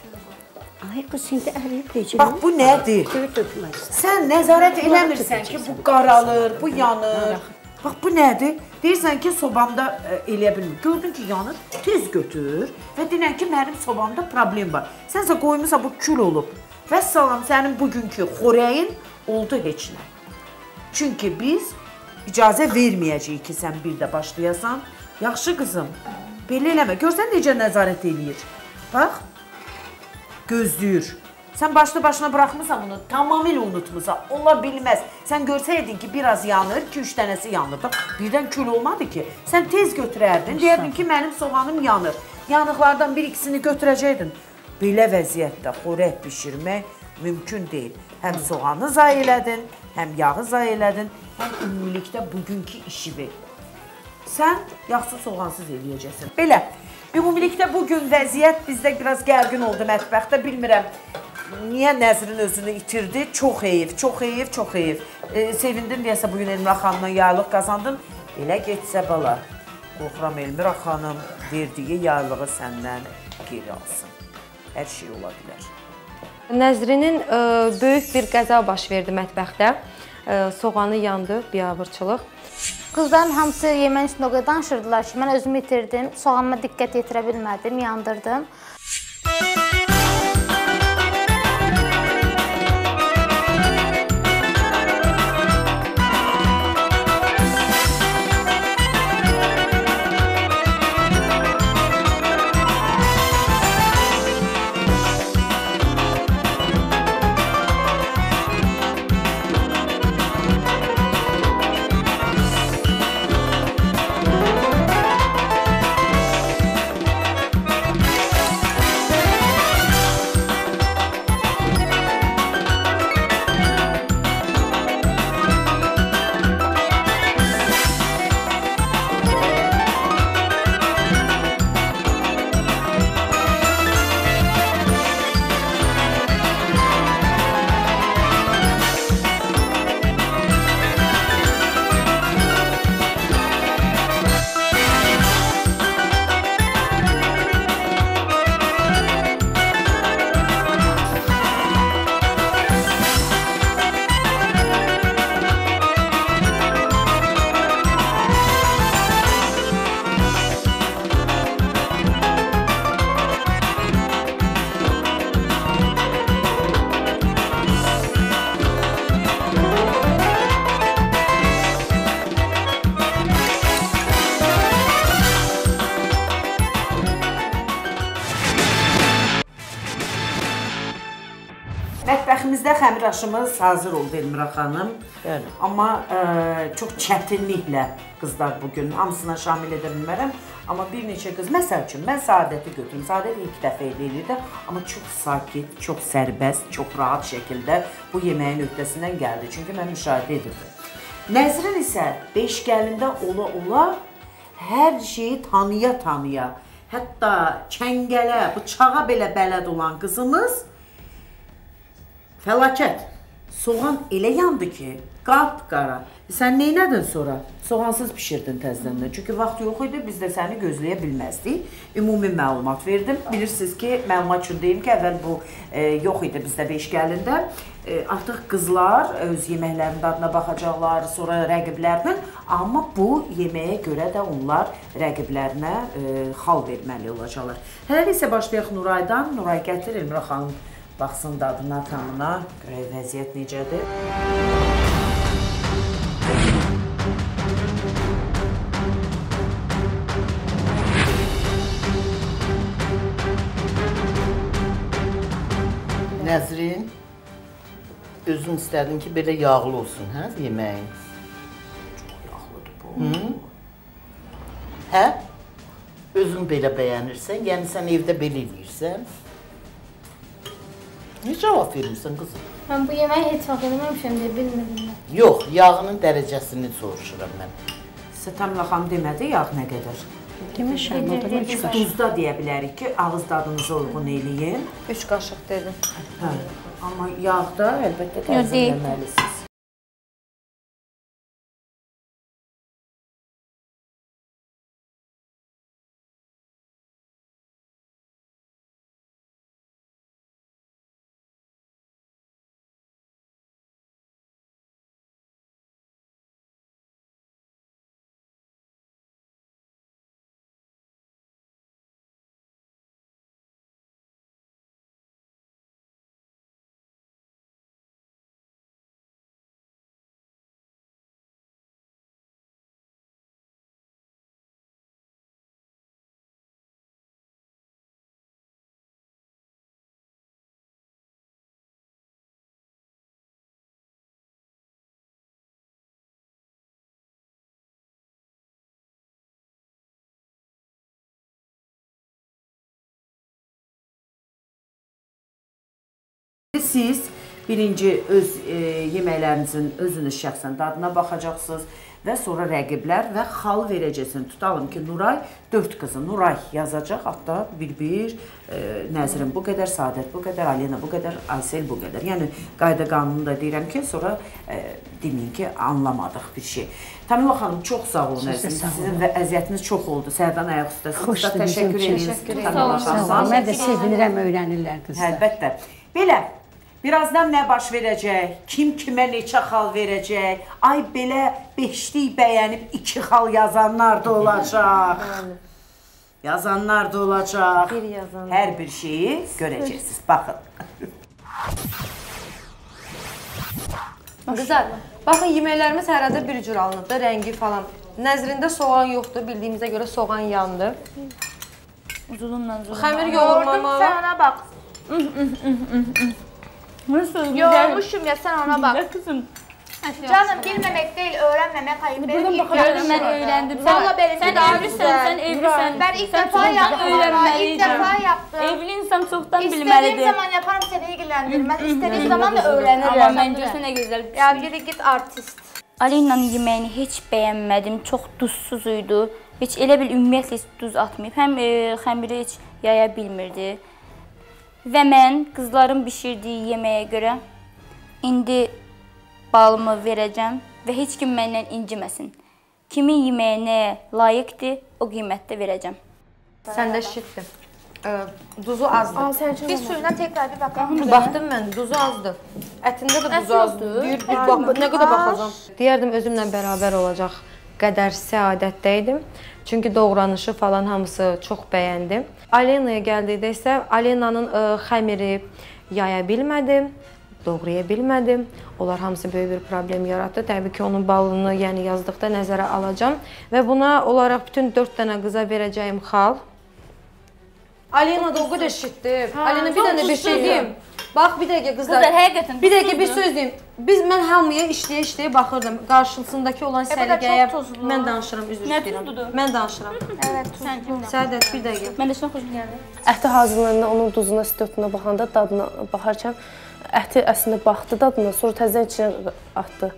Ay qız, indi əriyib deyəcək. Bax, bu nədir? Tökməz. Sən nəzarət eləmirsən ki, bu qaralır, bu yanır. Bax, bu nədir? Deyirsən ki, sobamda eləyə bilmir. Gördün ki, yanır, tez götür və denən ki, mənim sobamda problem var. Sənsə qoymuşsa bu kül olub. Və salam, sənin bugünkü xorəyin oldu heç nə. Çünki biz icazə verməyəcəyik ki, sən bir də başlayasan. Yaxşı qızım, belə eləmə. Görsən necə nəzarət eləyir. Bax, gözləyir. Sən başına buraxmısan bunu, tamamilə unutmuşsan. Ola bilməz. Sən görsəydin ki, biraz yanır, 2-3 dənəsi yanır. Birdən kül olmadı ki. Sən tez götürərdin, deyərdin ki, mənim soğanım yanır. Yanıqlardan bir-ikisini götürəcəydin. Belə vəziyyətdə xorək bişirmək mümkün deyil. Həm soğanı zay elədin, həm yağı zay elədin, həm ümumilikdə bugünkü işi ver. Sən yağsız soğansız eləyəcəksən. Belə, ümumilikdə bugün vəziyyət bizdə biraz gərgin oldu mətbəxdə, bilmirəm. Niyə Nəzrin özünü itirdi? Çox heyif, çox heyif, çox heyif. Sevindim deyəsə bugün Elmira xanımla yaylıq qazandım. Elə getsə bala, qorxuram Elmira xanım verdiyi yaylığı səndən geri alsın. Hər şey ola bilər. Nəzrinin böyük bir qəza baş verdi mətbəxdə. Soğanı yandı, biabırçılıq. Qızların hamısı yeməyin üstündə o qədər danışırdılar ki, mən özümü itirdim, soğanıma diqqət yetirə bilmədim, yandırdım. Evimizdə xəmir aşımız hazır oldu Elmira xanım. Amma çox çətinliklə qızlar bugün hamısına şamil edə bilmərəm. Amma bir neçə qız, məsəl üçün, mən Səadəti götürüm. Səadət ilk dəfə eləyirdi, amma çox sakit, çox sərbəst, çox rahat şəkildə bu yeməyin öhdəsindən gəldi. Çünki mən müşahidə edirdim. Nəzrin isə 5 gəlində ola-ola hər şeyi tanıya-tanıya, hətta kəngələ, bıçağa belə bələd olan qızımız fəlakət. Soğan elə yandı ki, qapqara. Sən neynədin sonra? Soğansız pişirdin təzədən. Çünki vaxt yox idi, biz də səni gözləyə bilməzdik. Ümumi məlumat verdim. Bilirsiniz ki, məlumat üçün deyim ki, əvvəl bu yox idi bizdə 5 gəlində. Artıq qızlar öz yeməklərinin dadına baxacaqlar, sonra rəqiblərlə. Amma bu yeməyə görə də onlar rəqiblərinə xal verməli olacaqlar. Hələ isə başlayaq Nuraydan. Nuray gətir, Elmira xanım baxsın dadına, tamına. Görək vəziyyət necədir. Nəzrin, özün istədin ki, belə yağlı olsun, hə, yeməyin? Çox yağlıdır bu. Hə? Özün belə bəyənirsən, yəni sən evdə belə eləyirsən. Ne cavab verirsən qızım? Mən bu yeməyi heç vaxt eləməmişəm deyə bilmirəm. Yox, yağının dərəcəsini soruşuram mən. Sətamla xanım demədi, yağ nə qədər? Demişəm, o da 3 qaşıq. Duzda deyə bilərik ki, ağız dadınıza uyğun eləyin. 3 qaşıq dedim. Hə, amma yağda əlbəttə təzimləməlisiniz. Siz birinci öz yeməklərinizin özünüz şəxsən dadına baxacaqsınız və sonra rəqiblər və xal verəcəksiniz. Tutalım ki, Nuray 4 qızı. Nuray yazacaq, hatta bir-bir Nəzrin bu qədər, Səadət bu qədər, Alena bu qədər, Aysel bu qədər. Yəni, qayda qanunu da deyirəm ki, sonra deməyin ki, anlamadıq bir şey. Tamila xanım, çox sağ olun əzizim. Sizin əziyyətiniz çox oldu. Sərdan ayaq üstəsiniz. Təşəkkür edirsiniz. Mən də sevinirəm, öyrənirlər qızlar. Əlbəttə. Belə. Birazdan nə baş verəcək, kim kimə neçə xal verəcək, ay belə 5'lik bəyənib 2 xal yazanlar da olacaq. Yazanlar da olacaq. Hər bir şeyi görəcəksiniz. Baxın. Qızlar, baxın yeməklərimiz hər adə bir cür alınıbdır, rəngi falan. Nəzrində soğan yoxdur, bildiyimizə görə soğan yandı. Xəmir yoğurmama. Sən ona bax. Yormuşum ya, sen ona bak. Canım bilmemek değil, öğrenmemek ayıp. Benim ilk Gördüm, ben öğrendim. Valla benimki sen daha evlisin, güzel. sen evlisin. Ben ilk defa yaptım. İlk defa yaptım. Evli insan çoktan bilmelidir. İstediğim zaman yaparım, seni ilgilendirmez. İstediğim zaman da öğrenirim. Ama bence ne güzel bir şey. Ya yürü git artist. Alena'nın yeməyini heç bəyənmədim. Çox duzsuz idi. Heç elə bil ümumiyyətlə heç duz atmayıb. Həm xəmiri heç yaya bilmirdi. Və mən qızların bişirdiyi yeməyə görə indi balımı verəcəm və heç kim məndən inciməsin. Kimin yeməyə nəyə layiqdir, o qiymətdə verəcəm. Sən də şitdir. Duzu azdır. Bir suyuna tekrar bir bakalım. Baxdım mən, duzu azdır. Ətində də duzu azdır. Nə qədər baxacam. Deyərdim özümlə bərabər olacaq qədər səadətdə idim. Çünki doğranışı falan hamısı çox bəyəndim. Alena'ya gəldikdə isə Alena'nın xəmiri yaya bilmədim, doğraya bilmədim. Onlar hamısı böyük bir problem yarattı. Təbii ki, onun balını yəni yazdıqda nəzərə alacağam. Və buna olaraq bütün 4 dənə qıza verəcəyim xal. Alena da o qədər şitdir. Alena bir dənə bir şey deyim. Bax, bir dəqiqə qızlar. Qızlar, həqiqətən bir dəqiqə, bir söz deyim. Mən hamıya işləyə-işləyə baxırdım. Qarşısındakı olan səliqəyə mən danışıram, üzr istəyirəm. Mən danışıram. Evet, sən kimlə? Sədət, bir dəqiqə. Mən də şuna xoşum gəldi. Əti hazırlananda onun duzuna, stiyotuna baxanda, dadına baxarkən əti əslində baxdı dadına, sonra təzədən içinə atdı.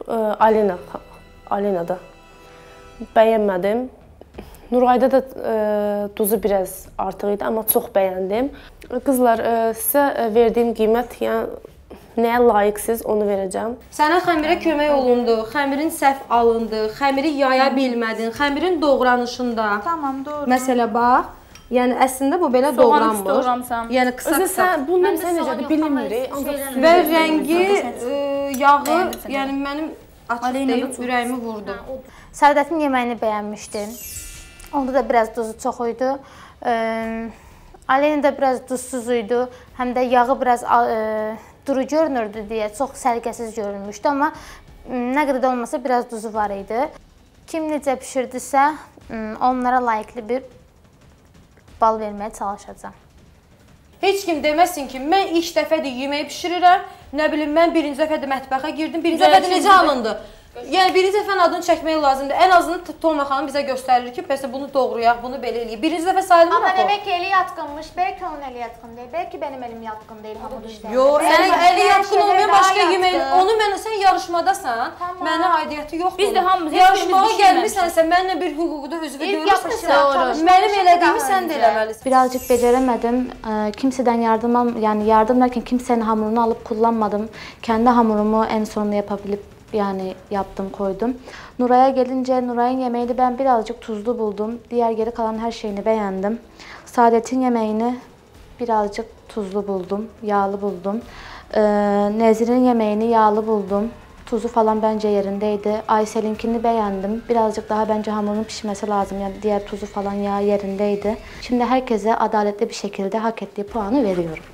Alina da. Bəyənmədim. Nurayda da duzu biraz artıq idi, amma çox bəyəndim. Qızlar, sizə verdiyim qiymət, yəni nəyə layiqsiz, onu verəcəm. Sənə xəmirə kömək olundu, xəmirin səhv alındı, xəmiri yaya bilmədin, xəmirin doğranışında. Tamam, doğru. Məsələ bax, yəni əslində bu belə doğranmır. Yəni qısa-qısa. Bundan sən necədir, bilinmirik. Və rəngi, yağı, yəni mənim açıq deyim, ürəyimi vurdu. Səadətin yeməyini bəyənmişdim. Onda da biraz duzu çox idi. Aleyna da biraz duzsuz idi. Həm də yağı biraz duru görünürdü deyə çox səliqəsiz görünmüşdü. Amma nə qədər də olmasa biraz duzu var idi. Kim necə pişirdisə, onlara layiqli bir bal verməyə çalışacağam. Heç kim deməsin ki, mən ilk dəfədir yemək pişirirəm. Nə bilim, mən birinci dəfədir mətbəxə girdim. Birinci dəfədir necə alındı? Yəni birinci dəfənin adını çəkmək lazımdır. Ən azından Tolma xanım bizə göstərir ki, bəs bunu doğrayaq, bunu belə eləyək. Birinci dəfə sayılmır amma o. Amma demək ki, eli yatqınmış. Bəlkə onun eli yatqın deyil. Bəlkə mənim elim yatqın deyil hamur işlərində. Yox, sənin eli yatqın olmayan başqa yemək. Onu mənə sən yarışmadasan, mənə aidiyyəti yoxdur. Biz də hamımız yarışmağa gəlmisənsə, mənlə bir hüquqda özünü görürsən. Mənim elədiyimi sən də eləməlisən. Birazcık beceremedim. Kimseden yardım derken kimsenin hamurunu alıp kullanmadım. Kendi hamurumu en sonunda yapabilip yaptım, koydum. Nuray'a gelince Nuray'ın yemeğini ben birazcık tuzlu buldum. Diğer geri kalan her şeyini beğendim. Saadet'in yemeğini birazcık tuzlu buldum, yağlı buldum. Nezir'in yemeğini yağlı buldum. Tuzu falan bence yerindeydi. Aysel'inkini beğendim. Birazcık daha bence hamurun pişmesi lazım. Yani diğer tuzu falan yağ yerindeydi. Şimdi herkese adaletli bir şekilde hak ettiği puanı veriyorum.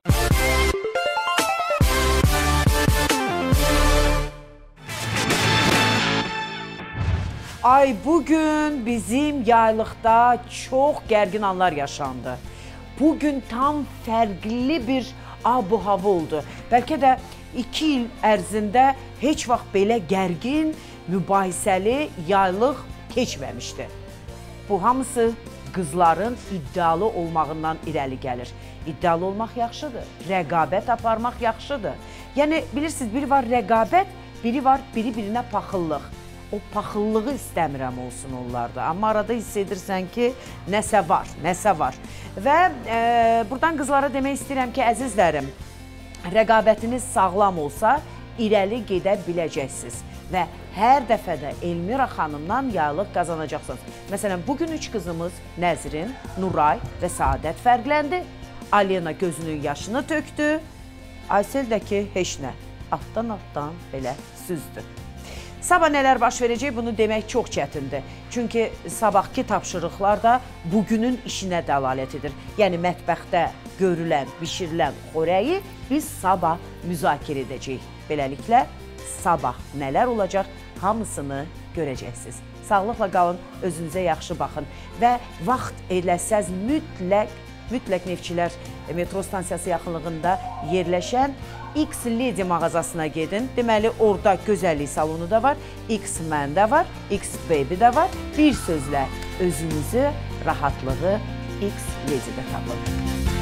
Ay, bugün bizim yaylıqda çox gərgin anlar yaşandı. Bugün tam fərqli bir ab-hava oldu. Bəlkə də 2 il ərzində heç vaxt belə gərgin, mübahisəli yaylıq keçməmişdi. Bu hamısı qızların iddialı olmağından irəli gəlir. İddialı olmaq yaxşıdır, rəqabət aparmaq yaxşıdır. Yəni, bilirsiniz, biri var rəqabət, biri var biri-birinə paxıllıq. O paxıllığı istəmirəm olsun onlarda. Amma arada hiss edirsən ki, nəsə var, nəsə var. Və buradan qızlara demək istəyirəm ki, əzizlərim, rəqabətiniz sağlam olsa, irəli gedə biləcəksiniz. Və hər dəfədə Elmira xanımdan yaylıq qazanacaqsınız. Məsələn, bugün 3 qızımız Nəzrin, Nuray və Saadət fərqləndi. Alena gözünün yaşını tökdü. Aysel də ki, heç nə, altdan belə süzdü. Sabah nələr baş verəcək, bunu demək çox çətindir. Çünki sabahki tapşırıqlar da bugünün işinə dəlalət edir. Yəni, mətbəxdə görülən, bişirilən xörəyi biz sabah müzakirə edəcəyik. Beləliklə, sabah nələr olacaq, hamısını görəcəksiniz. Sağlıqla qalın, özünüzə yaxşı baxın və vaxt eləsəz mütləq Neftçilər metro stansiyası yaxınlığında yerləşən X Lady mağazasına gedin. Deməli, orada gözəllik salonu da var, X Men də var, X Baby də var. Bir sözlə özünüzü, rahatlığı X Lady'də tapın.